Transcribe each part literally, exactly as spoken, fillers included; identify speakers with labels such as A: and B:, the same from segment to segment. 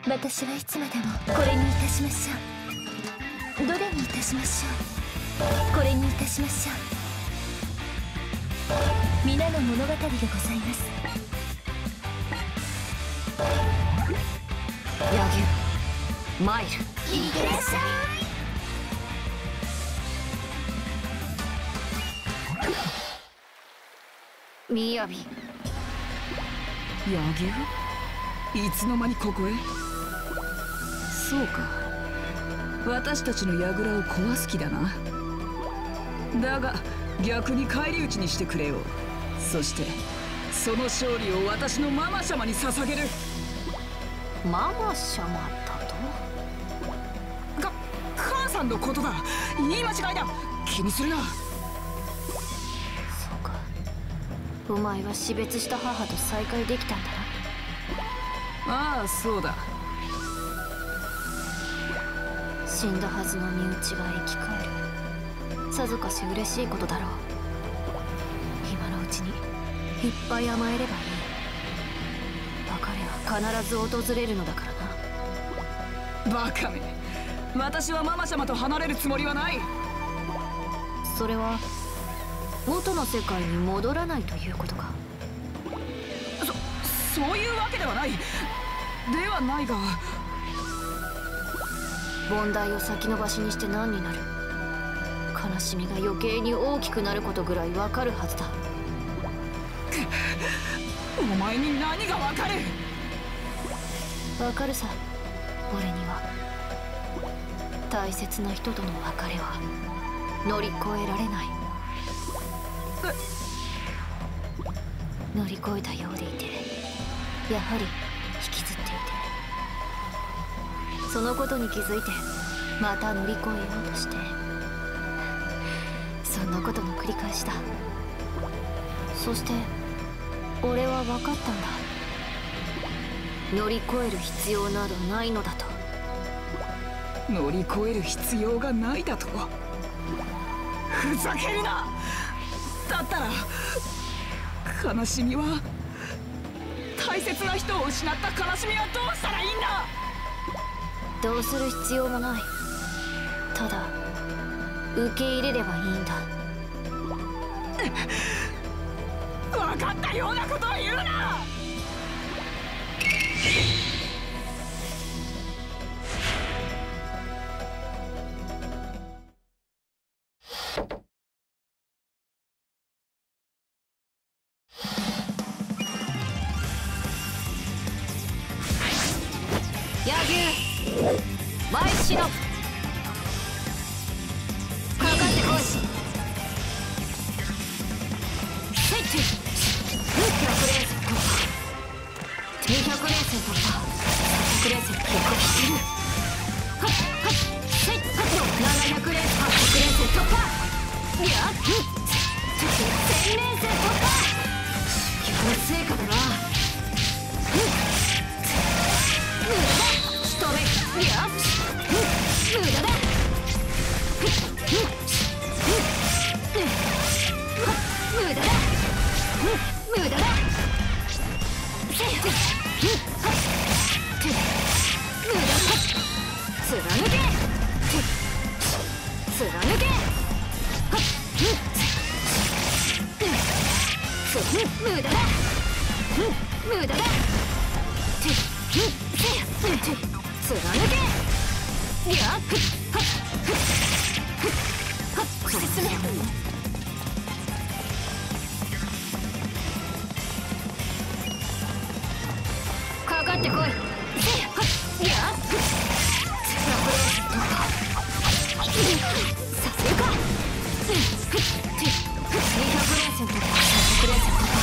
A: 私はいつまでもこれにいたしましょう。どれにいたしましょう。これにいたしましょう。皆の物語でございます。
B: 柳生マイル、いってらっしゃい。みやび、
C: 柳生、いつの間にここへ。そうか、私たちの櫓を壊す気だな。だが逆に返り討ちにしてくれよ。そしてその勝利を私のママ様に捧げる。
B: ママ様だと？
C: か、母さんのことだ。言い間違いだ。気にするな。
B: そうか、お前は死別した母と再会できたんだな。
C: ああ、そうだ。
B: 死んだはずの身内が生き返る。さぞかし嬉しいことだろう。今のうちにいっぱい甘えればいい。別れは必ず訪れるのだからな。
C: バカめ、私はママ様と離れるつもりはない。
B: それは元の世界に戻らないということか。
C: そそういうわけではない。ではないが、
B: 問題を先延ばしにして何になる。悲しみが余計に大きくなることぐらいわかるはずだ。
C: お前に何がわかる。
B: わかるさ。俺には大切な人との別れは乗り越えられない。乗り越えたようでいて、やはり引きずっていて、そのことに気づいてまた乗り越えようとして、そんなことの繰り返しだ。そして俺は分かったんだ。乗り越える必要などないのだと。
C: 乗り越える必要がないだと？ふざけるな。だったら悲しみは、大切な人を失った悲しみはどうしたらいいんだ。
B: どうする必要もない。ただ受け入れればいいんだ。
C: 分かったようなことを言うな。
B: 柳生前忍、かかってこい。せいちひゃく連戦突破、にひゃく連戦突破、ひゃく連戦突破してる。はっはっせいはっななひゃく連はっぴゃく連戦突破。いやっせん連戦突破。修行の成果だな。無駄だ。仕留め。いや無駄だ。無駄だ。無駄だ。無駄だ。貫け。貫け。無駄だ。無駄だ。貫け。いや進め。かかってこい。いやさせるか。にひゃく連戦とかひゃく連戦とか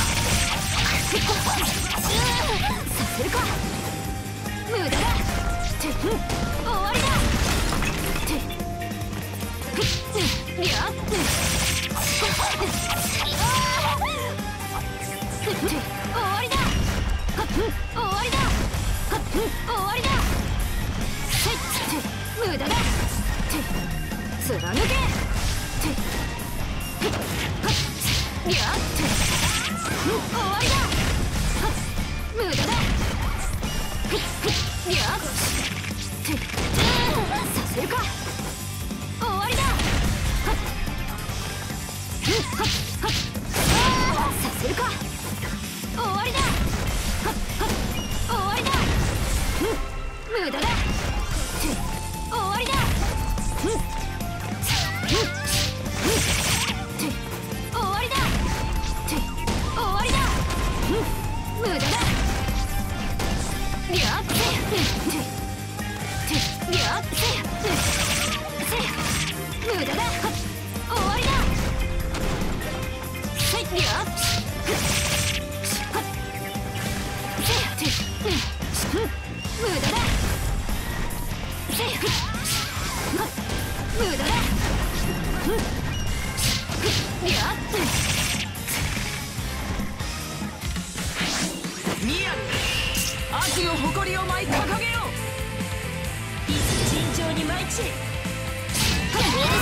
B: させるか。無駄だ。終わりだ。いや終わりだ。終わりだ。終わりだ。無駄だ。貫け。いや終わりだ。無駄だ。いや無駄だ。やっせやっせ無駄だ。終わりだ。やっ無駄だ。無駄だ。やっ
C: 宮悪の誇りを舞い掲げよう。
A: いざ尋常に舞い散れ。
B: 終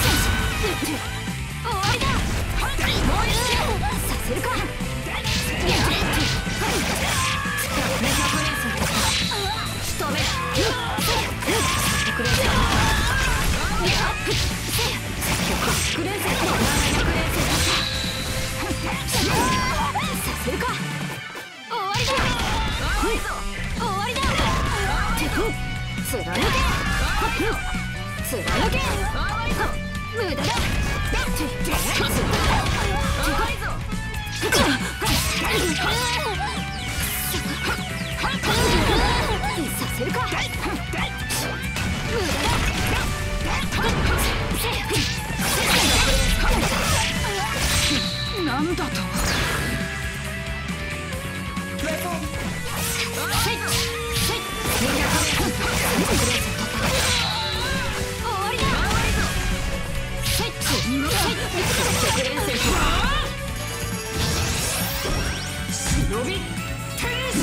B: わりだ。もう一度させるか。仕留めだ。クレーセントさせるか。終わりだ。終わりだ。貫け貫け。無駄だ。させるか。無駄だ。
C: なんだと。忍び転生。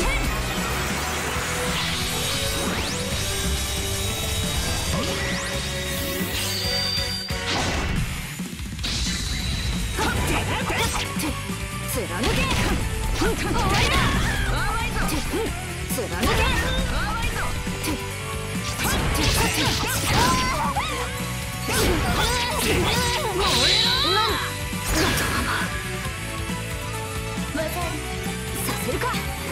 C: 貫け。終わりだ。貫け。させるか。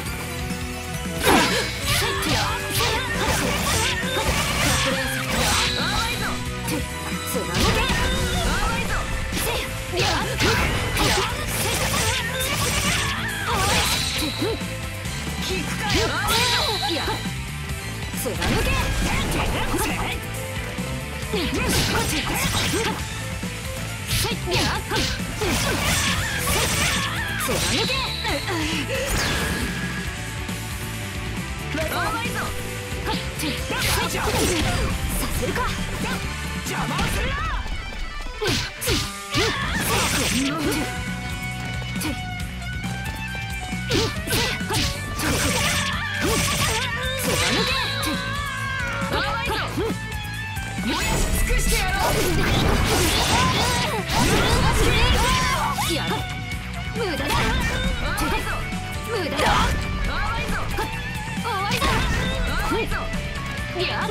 C: させるか。邪魔をするな。燃やし尽くしてやろう。やろ。無駄だ。無駄だ。終わりだ。やれ。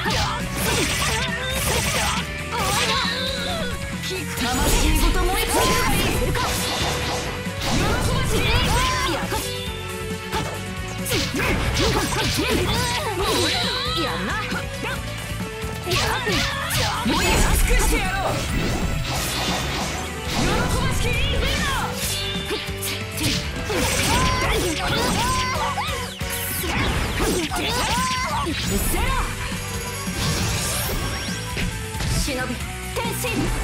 C: 魂ごと燃え尽きるか。喜ばしい。やかやるな。燃やし尽くしてやろう。喜ばしきリーダー。うっせら。忍び天心。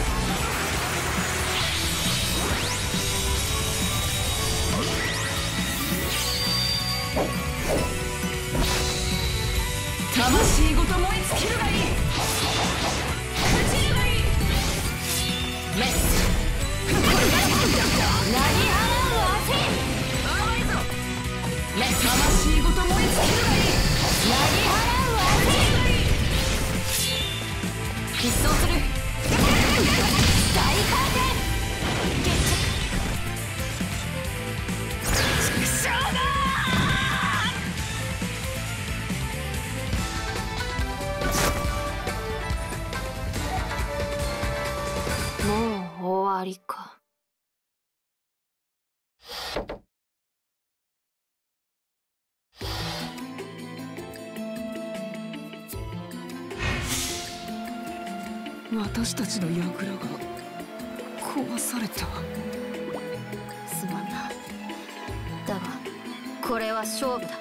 C: 魂ごと燃え尽きるがいい。朽ちるがいい。メス何払うわせ。メス魂ごと燃え尽きるがいい。何払うわせ。必走する。大回転。決着。畜生だ。もう終わりか。 私たちの櫓が壊された。
B: すまんな。だがここれは勝負だ。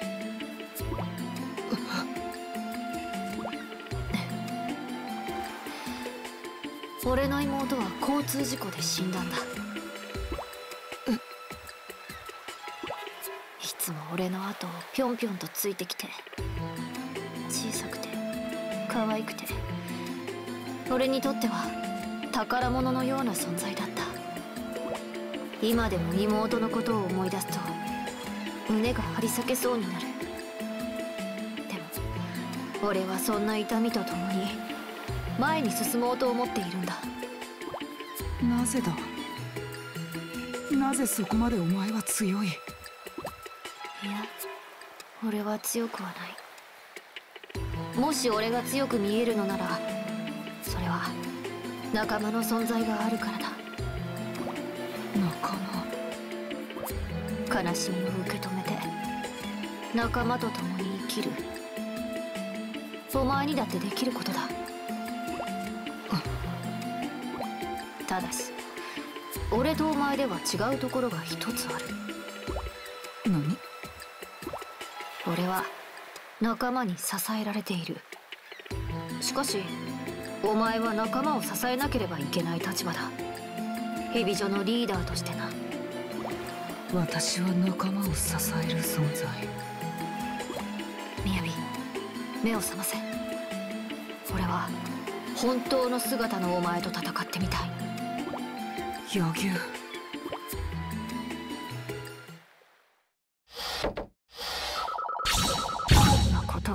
B: 俺の妹は交通事故で死んだんだ。いつも俺の後をぴょんぴょんとついてきて、小さくて可愛くて、俺にとっては宝物のような存在だった。今でも妹のことを思い出すと胸が張り裂けそうになる。でも俺はそんな痛みとともに前に進もうと思っているんだ。
C: なぜだ。なぜそこまでお前は強い。いや、
B: 俺は強くはない。もし俺が強く見えるのなら、それは仲間の存在があるからだ。
C: 仲
B: 間。悲しみを受け止めて仲間と共に生きる。お前にだってできることだ。ただし俺とお前では違うところが一つある。
C: 何？
B: 俺は仲間に支えられている。しかしお前は仲間を支えなければいけない立場だ。ヘビ女のリーダーとしてな。
C: 私は仲間を支える存在。
B: みやび、目を覚ませ。俺は本当の姿のお前と戦ってみたい。
C: 柳生。
B: こんなことが。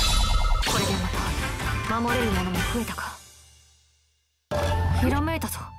B: これでまた守れるものも増えたか。ひらめいたぞ。